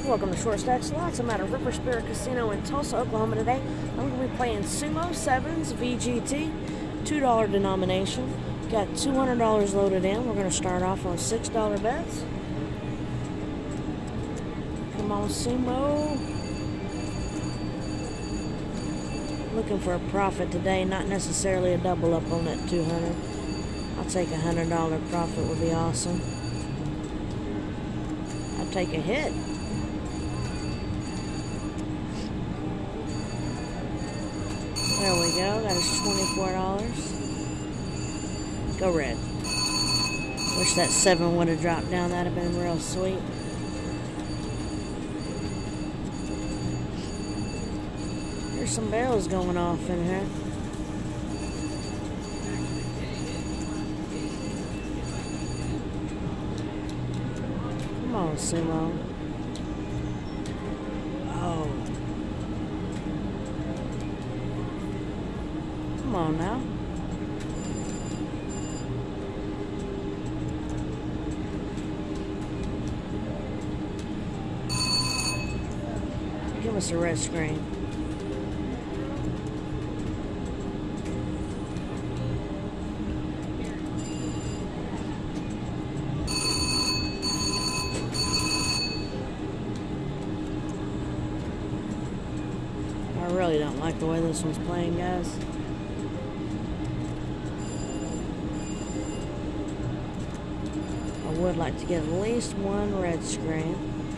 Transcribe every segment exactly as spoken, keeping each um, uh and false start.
Welcome to Short Stack Slots. I'm at a River Spirit Casino in Tulsa, Oklahoma today. I'm going to be playing Sumo Sevens V G T, two dollar denomination. Got two hundred dollars loaded in. We're going to start off on six dollar bets. Come on, Sumo. Looking for a profit today, not necessarily a double up on that two hundred. I'll take a one hundred dollar profit, would be awesome. I'll take a hit. There we go, that is twenty-four dollars. Go red. Wish that seven would have dropped down, that'd have been real sweet. There's some barrels going off in here. Come on, Sumo. Oh. Come on now. Give us a red screen. I really don't like the way this one's playing, guys. I would like to get at least one red screen.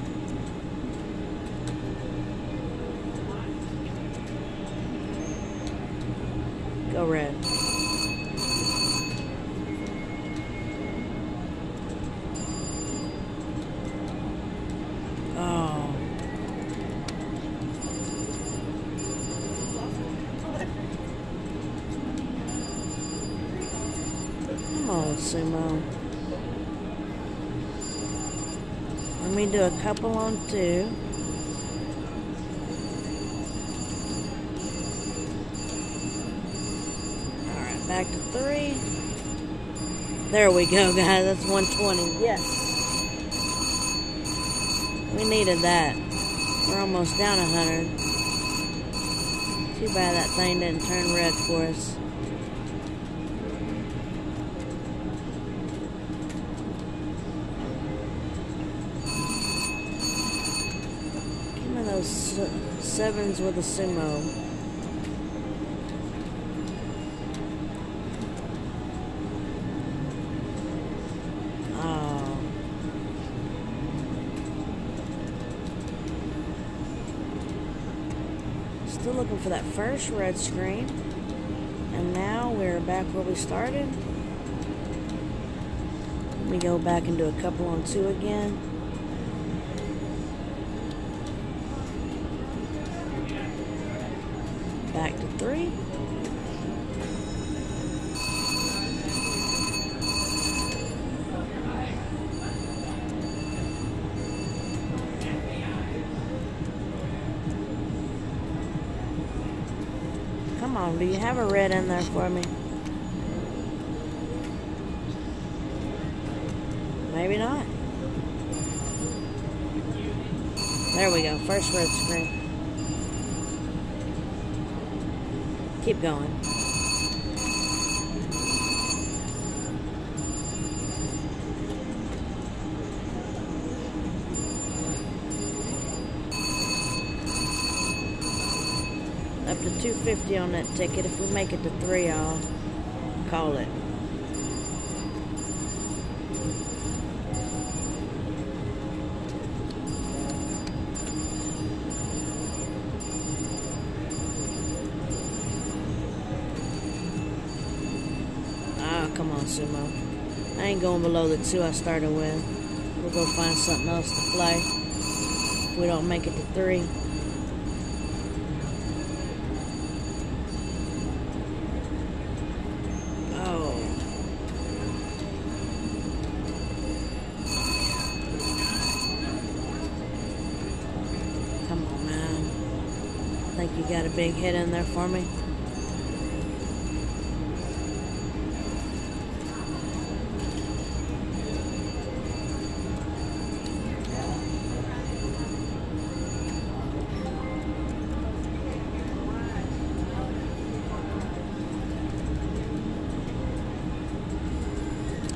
Go red. Oh. Come on, Sumo. Let me do a couple on two. Alright, back to three. There we go, guys. That's one twenty. Yes. We needed that. We're almost down one hundred. Too bad that thing didn't turn red for us. Those sevens with a Sumo. Oh. Still looking for that first red screen. And now we're back where we started. Let me go back and do a couple on two again. Back to three. Come on, do you have a red in there for me? Maybe not. There we go, first red screen. Keep going. Up to two fifty on that ticket. If we make it to three, I'll call it. Come on, Sumo. I ain't going below the two I started with. We'll go find something else to play if we don't make it to three. Oh. Come on, man. I think you got a big hit in there for me.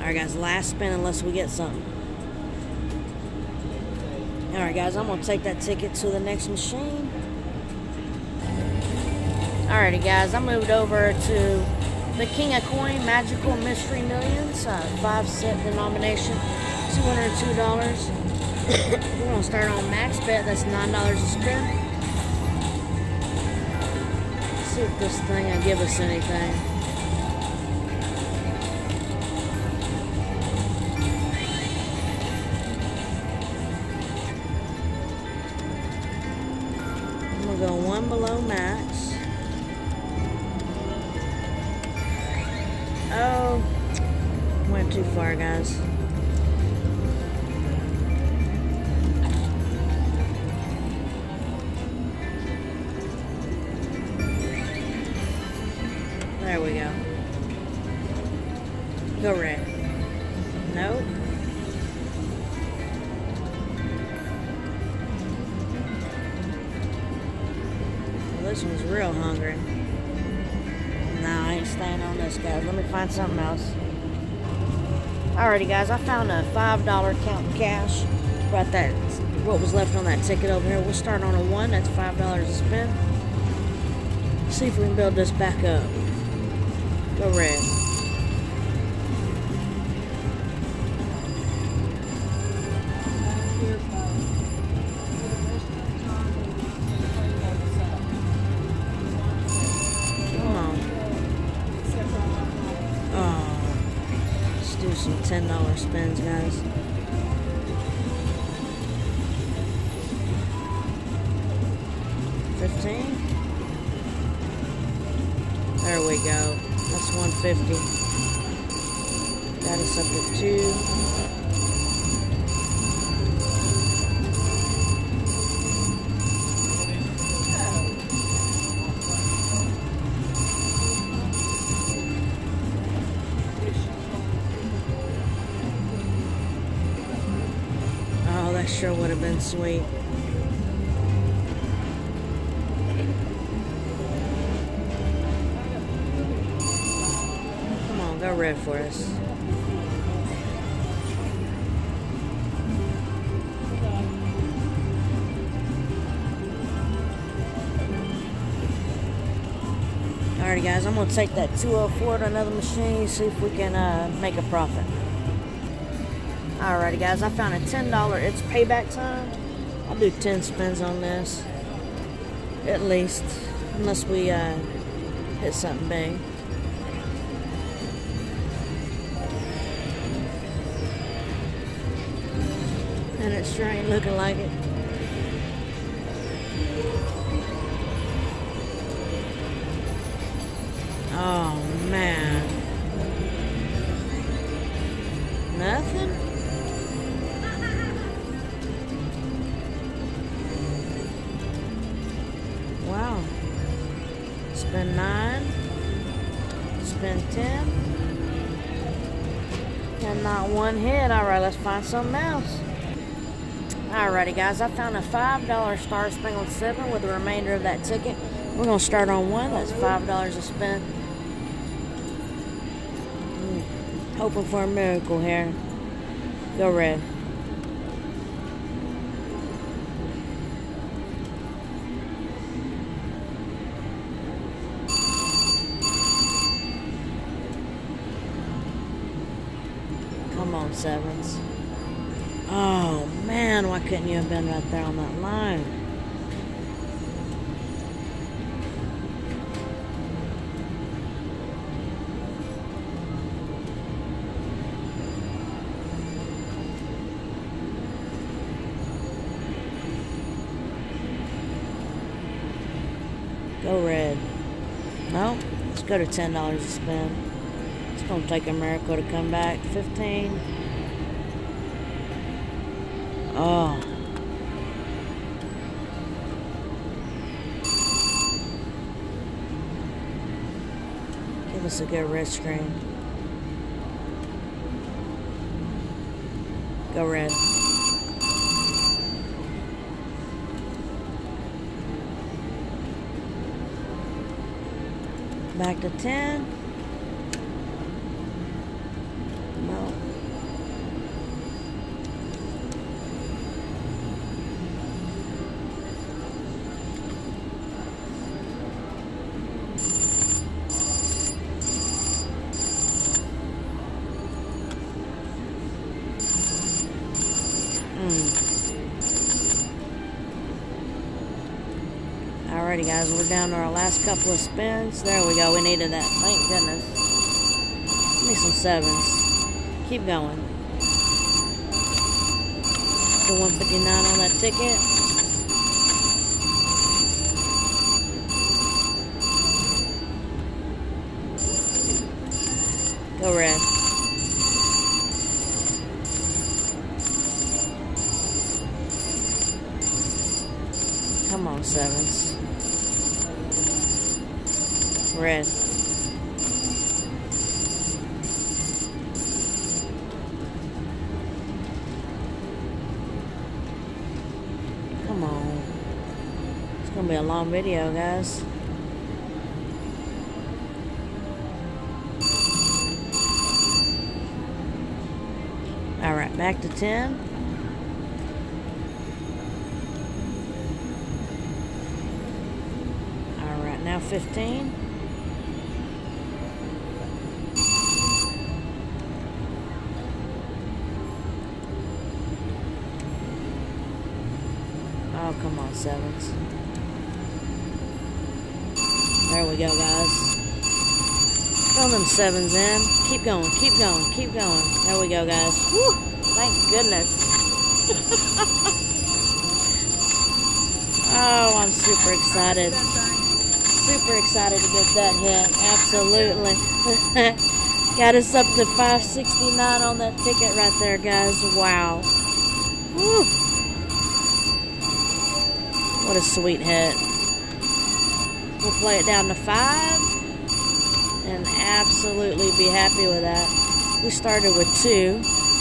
Alright guys, last spin unless we get something. Alright guys, I'm going to take that ticket to the next machine. Alrighty guys, I moved over to the King of Coin Magical Mystery Millions. Uh, five set denomination, two hundred two dollars. We're going to start on max bet, that's nine dollars a spin. Let's see if this thing will give us anything. Go one below max. Oh, went too far, guys. There we go. Go red. Nope. This one's real hungry. Nah, I ain't staying on this, guys. Let me find something else. Alrighty, guys. I found a five dollar count cash. Brought that, what was left on that ticket over here. We'll start on a one. That's five dollars a spin. See if we can build this back up. Go red. Some ten dollar spins, guys. fifteen. There we go. That's one fifty. Got us up to two. Sure would have been sweet. Come on, go red for us. Alrighty guys, I'm gonna take that two oh four to another machine, see if we can uh, make a profit. Alrighty guys, I found a ten dollar, it's payback time. I'll do ten spins on this. At least. Unless we uh, hit something big. And it sure ain't looking like it. Oh man. Nothing? Wow. Spin nine. Spin ten. And not one hit. Alright, let's find something else. Alrighty guys, I found a five dollar Star Spangled seven with the remainder of that ticket. We're going to start on one. That's five dollars a spin. Mm. Hoping for a miracle here. Go red. Come on, sevens. Oh, man, why couldn't you have been right there on that line? Go red. No, let's go to ten dollars a spin. It's going to take a miracle to come back. fifteen. Oh. Give us a good red screen. Go red. Back to ten. No. Alrighty, guys, we're down to our last couple of spins. There we go. We needed that. Thank goodness. Give me some sevens. Keep going. The one fifty-nine on that ticket. Go red. Come on, sevens. Red. Come on. It's gonna be a long video, guys. Alright, back to ten. Alright, now fifteen. Oh, come on, sevens. There we go, guys. Throw them sevens in. Keep going, keep going, keep going. There we go, guys. Whew, thank goodness. Oh, I'm super excited. Super excited to get that hit. Absolutely. Got us up to five sixty-nine on that ticket right there, guys. Wow. Whew. What a sweet hit. We'll play it down to five and absolutely be happy with that. We started with two.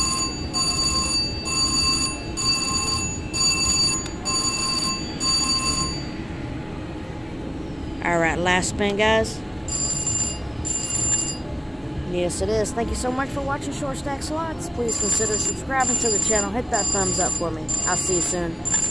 Alright, last spin, guys. Yes, it is. Thank you so much for watching Short Stack Slots. Please consider subscribing to the channel. Hit that thumbs up for me. I'll see you soon.